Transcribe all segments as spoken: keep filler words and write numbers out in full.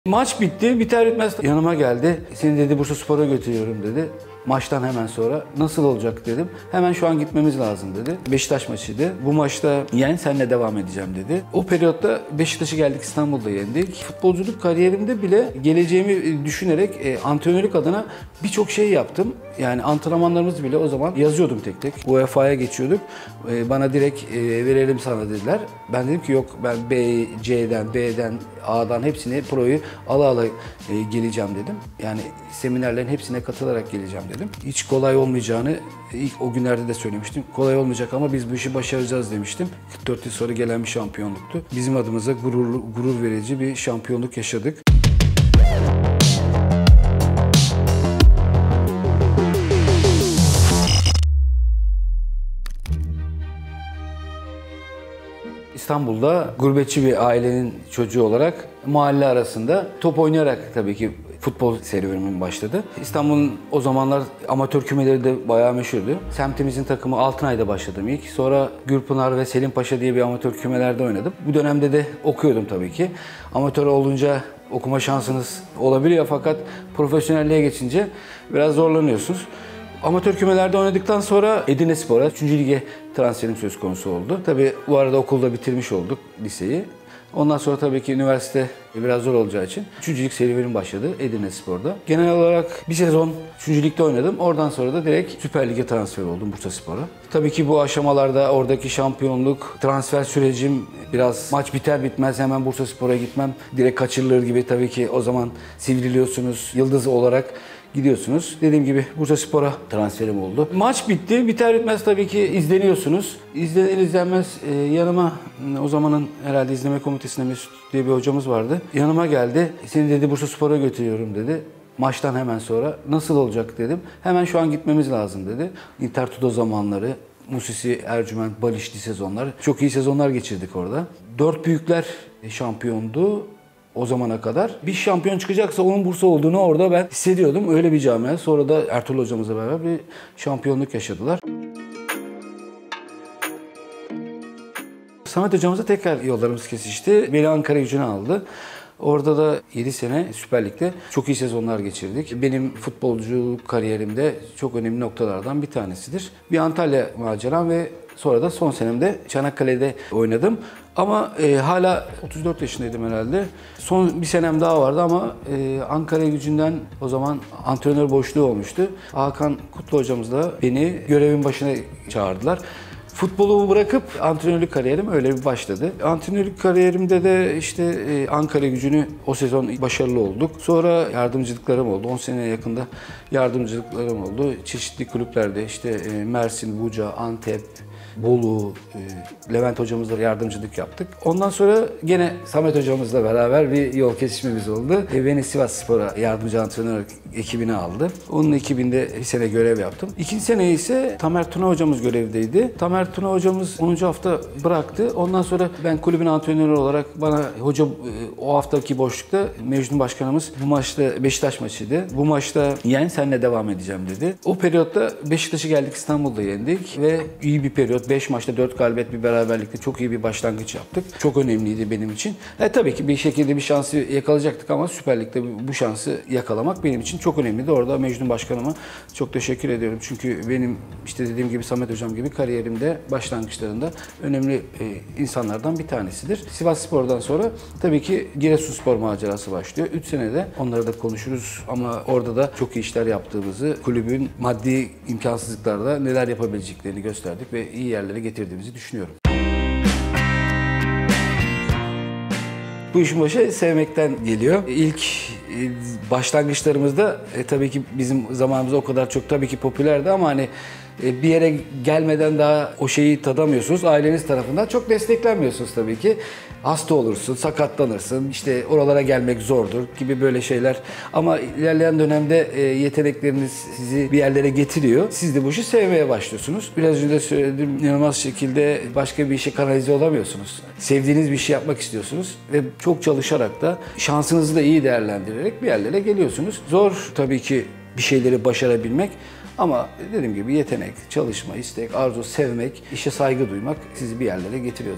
Maç bitti, biter bitmez yanıma geldi. Seni dedi Bursaspor'a götürüyorum dedi. Maçtan hemen sonra nasıl olacak dedim. Hemen şu an gitmemiz lazım dedi. Beşiktaş maçıydı. Bu maçta yen senle devam edeceğim dedi. O periyotta Beşiktaş'ı geldik, İstanbul'da yendik. Futbolculuk kariyerimde bile geleceğimi düşünerek e, antrenörlük adına birçok şey yaptım. Yani antrenmanlarımızı bile o zaman yazıyordum tek tek. U E F A'ya geçiyorduk. E, bana direkt e, verelim sana dediler. Ben dedim ki yok, ben B, C'den, B'den, A'dan hepsini proyu ala ala e, geleceğim dedim. Yani seminerlerin hepsine katılarak geleceğim dedim. Hiç kolay olmayacağını ilk o günlerde de söylemiştim. Kolay olmayacak ama biz bu işi başaracağız demiştim. kırk dört yıl sonra gelen bir şampiyonluktu. Bizim adımıza gururlu, gurur verici bir şampiyonluk yaşadık. İstanbul'da gurbetçi bir ailenin çocuğu olarak mahalle arasında top oynayarak tabii ki futbol serüvenim başladı. İstanbul'un o zamanlar amatör kümeleri de bayağı meşhurdu. Semtimizin takımı Altınay'da başladım ilk. Sonra Gürpınar ve Selimpaşa diye bir amatör kümelerde oynadım. Bu dönemde de okuyordum tabii ki. Amatör olunca okuma şansınız olabiliyor fakat profesyonelliğe geçince biraz zorlanıyorsunuz. Amatör kümelerde oynadıktan sonra Edirnespor'a üçüncü lige transferim söz konusu oldu. Tabii bu arada okulda bitirmiş olduk liseyi. Ondan sonra tabii ki üniversite biraz zor olacağı için üçüncü lig serüvenim başladı Edirnespor'da. Genel olarak bir sezon üçüncü ligde oynadım. Oradan sonra da direkt Süper Lig'e transfer oldum Bursaspor'a. Tabii ki bu aşamalarda oradaki şampiyonluk, transfer sürecim biraz maç biter bitmez hemen Bursaspor'a gitmem direkt kaçırılır gibi, tabii ki o zaman sivriliyorsunuz yıldız olarak. Gidiyorsunuz. Dediğim gibi Bursaspor'a transferim oldu. Maç bitti. Biter bitmez tabii ki izleniyorsunuz. İzlenir izlenmez e, yanıma o zamanın herhalde izleme komitesinde Mesut diye bir hocamız vardı. Yanıma geldi. Seni dedi Bursaspor'a götürüyorum dedi. Maçtan hemen sonra nasıl olacak dedim. Hemen şu an gitmemiz lazım dedi. Intertudo zamanları, Musisi, Ercüment, Balişli sezonlar. Çok iyi sezonlar geçirdik orada. Dört büyükler şampiyondu. O zamana kadar. Bir şampiyon çıkacaksa onun Bursa olduğunu orada ben hissediyordum. Öyle bir camia. Sonra da Ertuğrul hocamızla beraber bir şampiyonluk yaşadılar. Samet hocamızla tekrar yollarımız kesişti. Beni Ankaragücü'ne aldı. Orada da yedi sene Süper Lig'de çok iyi sezonlar geçirdik. Benim futbolculuk kariyerimde çok önemli noktalardan bir tanesidir. Bir Antalya maceram ve sonra da son senemde Çanakkale'de oynadım. Ama e, hala otuz dört yaşındaydım herhalde. Son bir senem daha vardı ama e, Ankaragücü'nden o zaman antrenör boşluğu olmuştu. Hakan Kutlu hocamızla beni görevin başına çağırdılar. Futbolu bırakıp antrenörlük kariyerim öyle bir başladı. Antrenörlük kariyerimde de işte e, Ankaragücü'nü o sezon başarılı olduk. Sonra yardımcılıklarım oldu. on seneye yakında yardımcılıklarım oldu. Çeşitli kulüplerde işte e, Mersin, Buca, Antep, Bolu, e, Levent hocamızla yardımcılık yaptık. Ondan sonra gene Samet hocamızla beraber bir yol kesişmemiz oldu. E, beni Sivasspor'a yardımcı antrenör ekibine aldı. Onun ekibinde bir sene görev yaptım. İkinci sene ise Tamer Tuna hocamız görevdeydi. Tamer Tuna hocamız onuncu hafta bıraktı. Ondan sonra ben kulübün antrenörü olarak bana hoca o haftaki boşlukta Mecnun Başkanımız bu maçta Beşiktaş maçıydı. Bu maçta yen senle devam edeceğim dedi. O periyotta Beşiktaş'ı geldik, İstanbul'da yendik ve iyi bir periyot. beş maçta dört galibiyet bir beraberlikte çok iyi bir başlangıç yaptık. Çok önemliydi benim için. E, tabii ki bir şekilde bir şansı yakalayacaktık ama Süper Lig'de bu şansı yakalamak benim için çok önemliydi. Orada Mecnun Başkanıma çok teşekkür ediyorum. Çünkü benim işte dediğim gibi Samet Hocam gibi kariyerimde başlangıçlarında önemli e, insanlardan bir tanesidir. Sivasspor'dan sonra tabii ki Giresunspor macerası başlıyor. üç senede onları da konuşuruz ama orada da çok iyi işler yaptığımızı, kulübün maddi imkansızlıklarda neler yapabileceklerini gösterdik ve iyi yerlere getirdiğimizi düşünüyorum. Bu işin başı sevmekten geliyor. İlk başlangıçlarımızda e, tabii ki bizim zamanımızda o kadar çok tabii ki popülerdi ama hani e, bir yere gelmeden daha o şeyi tadamıyorsunuz. Aileniz tarafından çok desteklenmiyorsunuz tabii ki. Hasta olursun, sakatlanırsın, işte oralara gelmek zordur gibi böyle şeyler. Ama ilerleyen dönemde e, yetenekleriniz sizi bir yerlere getiriyor. Siz de bu işi sevmeye başlıyorsunuz. Biraz önce de söylediğim inanılmaz şekilde başka bir işe kanalize olamıyorsunuz. Sevdiğiniz bir şey yapmak istiyorsunuz ve çok çalışarak da şansınızı da iyi değerlendirerek bir yerlere geliyorsunuz. Zor tabii ki bir şeyleri başarabilmek. Ama dediğim gibi yetenek, çalışma, istek, arzu, sevmek, işe saygı duymak sizi bir yerlere getiriyor zaten.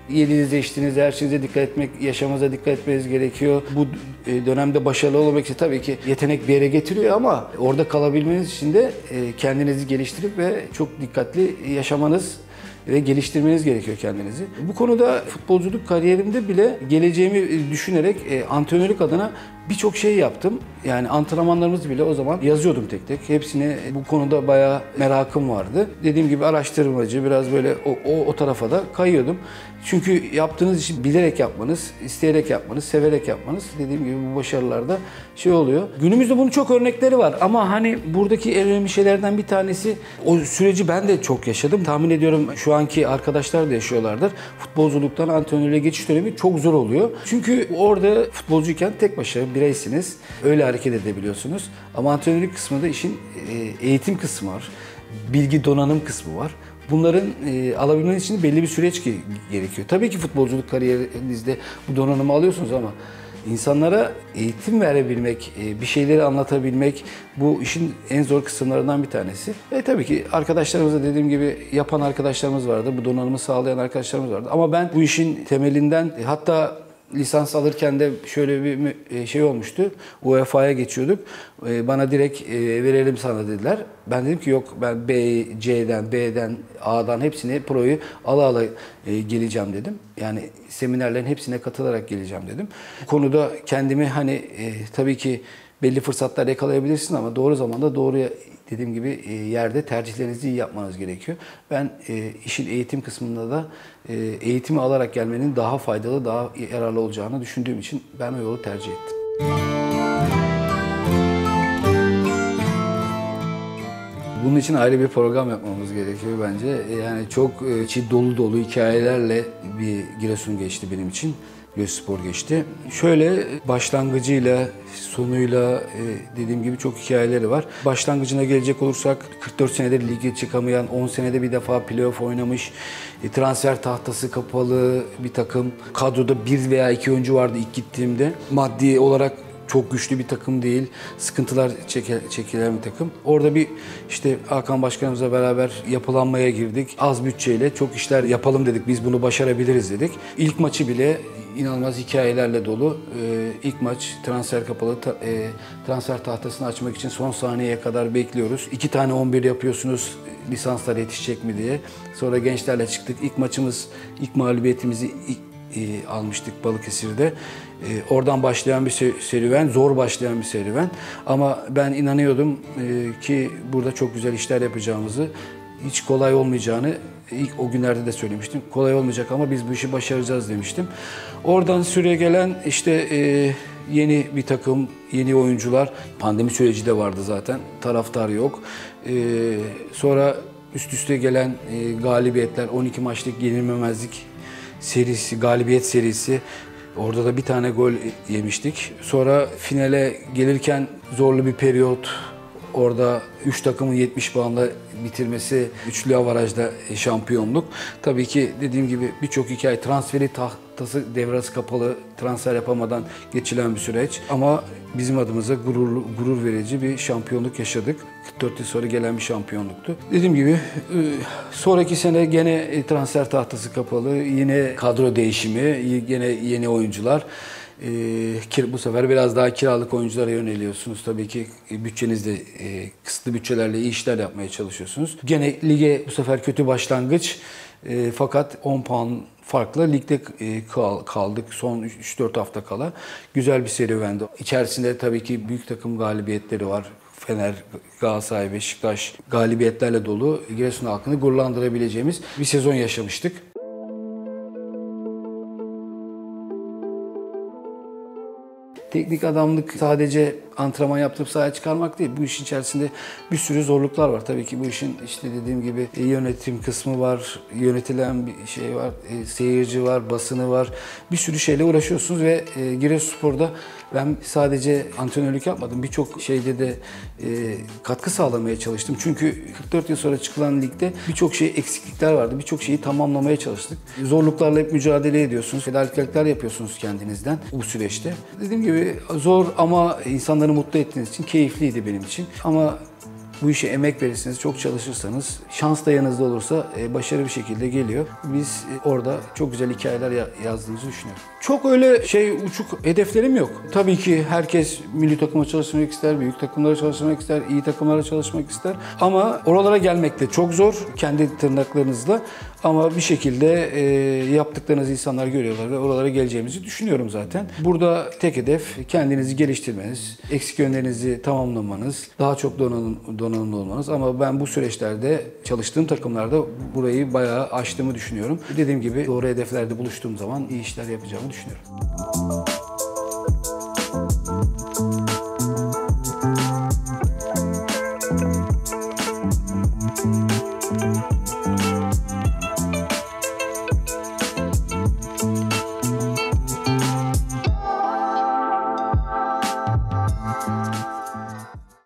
Yediğinizde, içtiğinizde, her şeyinize dikkat etmek, yaşamınıza dikkat etmeniz gerekiyor. Bu dönemde başarılı olmak için tabii ki yetenek bir yere getiriyor ama orada kalabilmeniz için de kendinizi geliştirip ve çok dikkatli yaşamanız ve geliştirmeniz gerekiyor kendinizi. Bu konuda futbolculuk kariyerimde bile geleceğimi düşünerek e, antrenörlük adına birçok şey yaptım. Yani antrenmanlarımızı bile o zaman yazıyordum tek tek. Hepsini bu konuda bayağı merakım vardı. Dediğim gibi araştırmacı, biraz böyle o, o, o tarafa da kayıyordum. Çünkü yaptığınız işi bilerek yapmanız, isteyerek yapmanız, severek yapmanız dediğim gibi bu başarılarda şey oluyor. Günümüzde bunun çok örnekleri var ama hani buradaki en önemli şeylerden bir tanesi, o süreci ben de çok yaşadım. Tahmin ediyorum şu anki arkadaşlar da yaşıyorlardır. Futbolculuktan antrenörlüğe geçiş dönemi çok zor oluyor. Çünkü orada futbolcuyken tek başına bireysiniz. Öyle hareket edebiliyorsunuz. Ama antrenörlük kısmında işin eğitim kısmı var. Bilgi donanım kısmı var. Bunların e, alabilmeniz için belli bir süreç gerekiyor. Tabii ki futbolculuk kariyerinizde bu donanımı alıyorsunuz ama insanlara eğitim verebilmek, e, bir şeyleri anlatabilmek bu işin en zor kısımlarından bir tanesi. E tabii ki arkadaşlarımızda dediğim gibi yapan arkadaşlarımız vardı. Bu donanımı sağlayan arkadaşlarımız vardı. Ama ben bu işin temelinden e, hatta lisans alırken de şöyle bir şey olmuştu. U E F A'ya geçiyorduk. Bana direkt verelim sana dediler. Ben dedim ki yok, ben B, C'den, B'den, A'dan hepsini, proyu ala ala geleceğim dedim. Yani seminerlerin hepsine katılarak geleceğim dedim. Bu konuda kendimi hani tabii ki belli fırsatlar yakalayabilirsin ama doğru zamanda doğru, dediğim gibi yerde tercihlerinizi iyi yapmanız gerekiyor. Ben işin eğitim kısmında da eğitimi alarak gelmenin daha faydalı, daha yararlı olacağını düşündüğüm için ben o yolu tercih ettim. Bunun için ayrı bir program yapmamız gerekiyor bence. Yani çok içi dolu dolu hikayelerle bir Giresun geçti benim için. Giresunspor geçti. Şöyle başlangıcıyla, sonuyla dediğim gibi çok hikayeleri var. Başlangıcına gelecek olursak kırk dört senedir lige çıkamayan, on senede bir defa playoff oynamış, transfer tahtası kapalı bir takım. Kadroda bir veya iki oyuncu vardı ilk gittiğimde. Maddi olarak çok güçlü bir takım değil, sıkıntılar çekilen bir takım. Orada bir işte Hakan Başkanımızla beraber yapılanmaya girdik. Az bütçeyle çok işler yapalım dedik, biz bunu başarabiliriz dedik. İlk maçı bile inanılmaz hikayelerle dolu. Ee, ilk maç transfer kapalı. Ta, e, transfer tahtasını açmak için son saniyeye kadar bekliyoruz. İki tane on bir yapıyorsunuz lisanslar yetişecek mi diye. Sonra gençlerle çıktık. İlk maçımız, ilk mağlubiyetimizi ilk, e, almıştık Balıkesir'de. E, oradan başlayan bir serüven, zor başlayan bir serüven. Ama ben inanıyordum e, ki burada çok güzel işler yapacağımızı, hiç kolay olmayacağını ilk o günlerde de söylemiştim. Kolay olmayacak ama biz bu işi başaracağız demiştim. Oradan süre gelen işte e, yeni bir takım, yeni oyuncular. Pandemi süreci de vardı zaten. Taraftar yok. E, sonra üst üste gelen e, galibiyetler, on iki maçlık yenilmemezlik serisi, galibiyet serisi. Orada da bir tane gol yemiştik. Sonra finale gelirken zorlu bir periyot. Orada üç takımın yetmiş puanla bitirmesi, üçlü avarajda şampiyonluk. Tabii ki dediğim gibi birçok hikaye, transferi tahtası devrası kapalı, transfer yapamadan geçilen bir süreç. Ama bizim adımıza gururlu, gurur verici bir şampiyonluk yaşadık. kırk dört yıl sonra gelen bir şampiyonluktu. Dediğim gibi sonraki sene gene transfer tahtası kapalı, yine kadro değişimi, yine yeni oyuncular. Ee, bu sefer biraz daha kiralık oyunculara yöneliyorsunuz. Tabii ki bütçenizde e, kısıtlı bütçelerle iyi işler yapmaya çalışıyorsunuz. Gene lige bu sefer kötü başlangıç e, fakat on puan farkla ligde e, kaldık son üç dört hafta kala. Güzel bir serüvendi. İçerisinde tabii ki büyük takım galibiyetleri var. Fener, Galatasaray, Beşiktaş galibiyetlerle dolu, Giresun halkını gururlandırabileceğimiz bir sezon yaşamıştık. Teknik adamlık sadece antrenman yaptırıp sahaya çıkarmak değil. Bu işin içerisinde bir sürü zorluklar var. Tabii ki bu işin işte dediğim gibi yönetim kısmı var, yönetilen bir şey var, seyirci var, basını var. Bir sürü şeyle uğraşıyorsunuz ve Giresunspor'da ben sadece antrenörlük yapmadım. Birçok şeyde de katkı sağlamaya çalıştım. Çünkü kırk dört yıl sonra çıkılan ligde birçok şey eksiklikler vardı. Birçok şeyi tamamlamaya çalıştık. Zorluklarla hep mücadele ediyorsunuz. Fedakarlıklar yapıyorsunuz kendinizden bu süreçte. Dediğim gibi zor ama insanları mutlu ettiğiniz için keyifliydi benim için. Ama Bu işe emek verirsiniz, çok çalışırsanız, şans da yanınızda olursa e, başarı bir şekilde geliyor. Biz e, orada çok güzel hikayeler ya- yazdığımızı düşünüyorum. Çok öyle şey uçuk hedeflerim yok. Tabii ki herkes milli takıma çalışmak ister, büyük takımlara çalışmak ister, iyi takımlara çalışmak ister. Ama oralara gelmek de çok zor kendi tırnaklarınızla. Ama bir şekilde e, yaptıklarınızı insanlar görüyorlar ve oralara geleceğimizi düşünüyorum zaten. Burada tek hedef kendinizi geliştirmeniz, eksik yönlerinizi tamamlamanız, daha çok donanım, donanımlı olmanız. Ama ben bu süreçlerde çalıştığım takımlarda burayı bayağı aştığımı düşünüyorum. Dediğim gibi doğru hedeflerde buluştuğum zaman iyi işler yapacağımı düşünüyorum.